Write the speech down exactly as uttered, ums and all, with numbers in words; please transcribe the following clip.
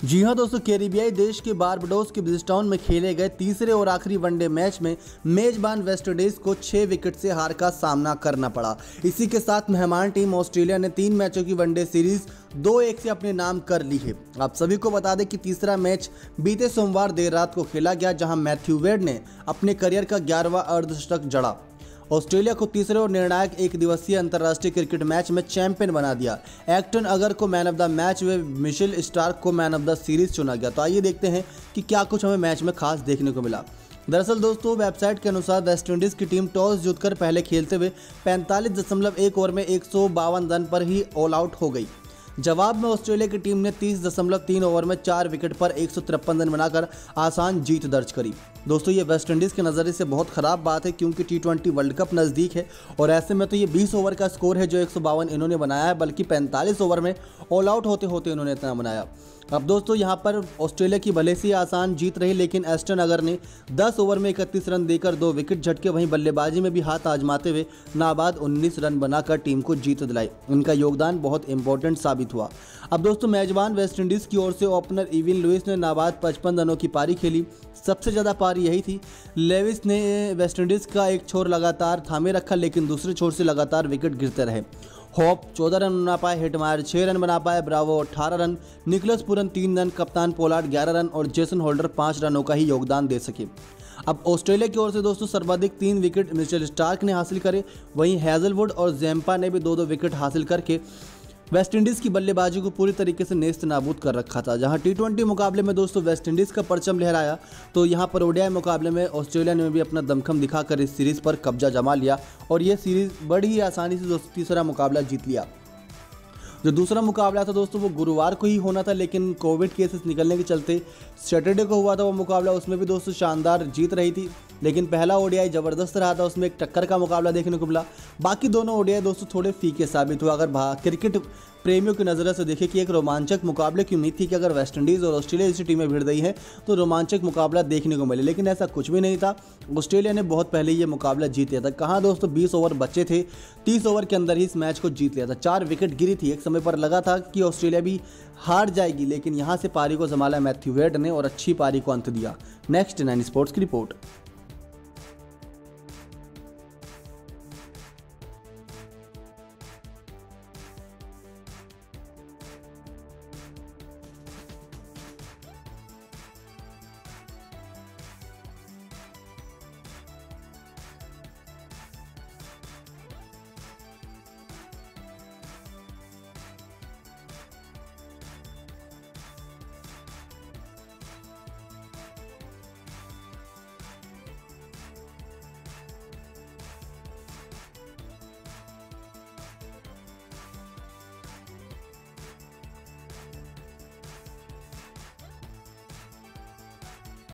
जी हां दोस्तों, कैरिबियाई देश के बारबडोस के ब्रिजटाउन में खेले गए तीसरे और आखिरी वनडे मैच में मेजबान वेस्टइंडीज को छह विकेट से हार का सामना करना पड़ा। इसी के साथ मेहमान टीम ऑस्ट्रेलिया ने तीन मैचों की वनडे सीरीज दो एक से अपने नाम कर ली है। आप सभी को बता दें कि तीसरा मैच बीते सोमवार देर रात को खेला गया, जहां मैथ्यू वेड ने अपने करियर का ग्यारहवां अर्धशतक जड़ा। ऑस्ट्रेलिया को तीसरे और निर्णायक एक दिवसीय अंतर्राष्ट्रीय क्रिकेट मैच में चैंपियन बना दिया। एक्टन अगर को मैन ऑफ द मैच व मिशेल स्टार्क को मैन ऑफ द सीरीज चुना गया। तो आइए देखते हैं कि क्या कुछ हमें मैच में खास देखने को मिला। दरअसल दोस्तों, वेबसाइट के अनुसार वेस्टइंडीज की टीम टॉस जीतकर पहले खेलते हुए पैंतालीस दशमलव एक ओवर में एक सौ बावन रन पर ही ऑल आउट हो गई। जवाब में ऑस्ट्रेलिया की टीम ने तीस दशमलव तीन ओवर में चार विकेट पर एक सौ तिरपन रन बनाकर आसान जीत दर्ज करी। दोस्तों, ये वेस्टइंडीज के नज़रिए से बहुत ख़राब बात है, क्योंकि टी ट्वेंटी वर्ल्ड कप नज़दीक है और ऐसे में तो ये बीस ओवर का स्कोर है जो एक सौ बावन इन्होंने बनाया है, बल्कि पैंतालीस ओवर में ऑल आउट होते होते इन्होंने इतना बनाया। अब दोस्तों, यहाँ पर ऑस्ट्रेलिया की भले से आसान जीत रही, लेकिन एस्टन अगर ने दस ओवर में इकतीस रन देकर दो विकेट झटके, वहीं बल्लेबाजी में भी हाथ आजमाते हुए नाबाद उन्नीस रन बनाकर टीम को जीत दिलाई। इनका योगदान बहुत इंपॉर्टेंट साबित हुआ। अब दोस्तों, मेजबान वेस्टइंडीज की ओर से ओपनर इविन लुइस ने नाबाद पचपन रनों की पारी खेली। सबसे ज़्यादा पारी यही थी। लेविस ने वेस्टइंडीज का एक छोर लगातार थामे रखा, लेकिन दूसरे छोर से लगातार विकेट गिरते रहे। होप चौदह रन बना पाए, हिटमायर छः रन बना पाए, ब्रावो अठारह रन, निकोलस पूरन तीन रन, कप्तान पोलार्ड ग्यारह रन और जेसन होल्डर पाँच रनों का ही योगदान दे सके। अब ऑस्ट्रेलिया की ओर से दोस्तों सर्वाधिक तीन विकेट मिचेल स्टार्क ने हासिल करे, वहीं हैजलवुड और जैम्पा ने भी दो दो विकेट हासिल करके वेस्टइंडीज़ की बल्लेबाजी को पूरी तरीके से नेस्त नाबूद कर रखा था। जहां टी ट्वेंटी मुकाबले में दोस्तों वेस्टइंडीज़ का परचम लहराया, तो यहां पर ओडीआई मुकाबले में ऑस्ट्रेलिया ने भी अपना दमखम दिखाकर इस सीरीज़ पर कब्जा जमा लिया और ये सीरीज़ बड़ी ही आसानी से दोस्तों तीसरा मुकाबला जीत लिया। जो दूसरा मुकाबला था दोस्तों वो गुरुवार को ही होना था, लेकिन कोविड केसेस निकलने के चलते सैटरडे को हुआ था वो मुकाबला। उसमें भी दोस्तों शानदार जीत रही थी, लेकिन पहला ओडीआई ज़बरदस्त रहा था, उसमें एक टक्कर का मुकाबला देखने को मिला। बाकी दोनों ओडीआई दोस्तों थोड़े फीके साबित हुआ। अगर क्रिकेट प्रेमियों की नज़र से देखें कि एक रोमांचक मुकाबले की उम्मीद थी कि अगर वेस्टइंडीज़ और ऑस्ट्रेलिया जैसी टीमें भिड़ रही हैं तो रोमांचक मुकाबला देखने को मिले, लेकिन ऐसा कुछ भी नहीं था। ऑस्ट्रेलिया ने बहुत पहले ये मुकाबला जीत लिया था। कहाँ दोस्तों, बीस ओवर बचे थे, तीस ओवर के अंदर ही इस मैच को जीत लिया था। चार विकेट गिरी थी, एक समय पर लगा था कि ऑस्ट्रेलिया भी हार जाएगी, लेकिन यहाँ से पारी को संभाला मैथ्यू वेड ने और अच्छी पारी को अंत दिया। नेक्स्ट नाइन स्पोर्ट्स की रिपोर्ट।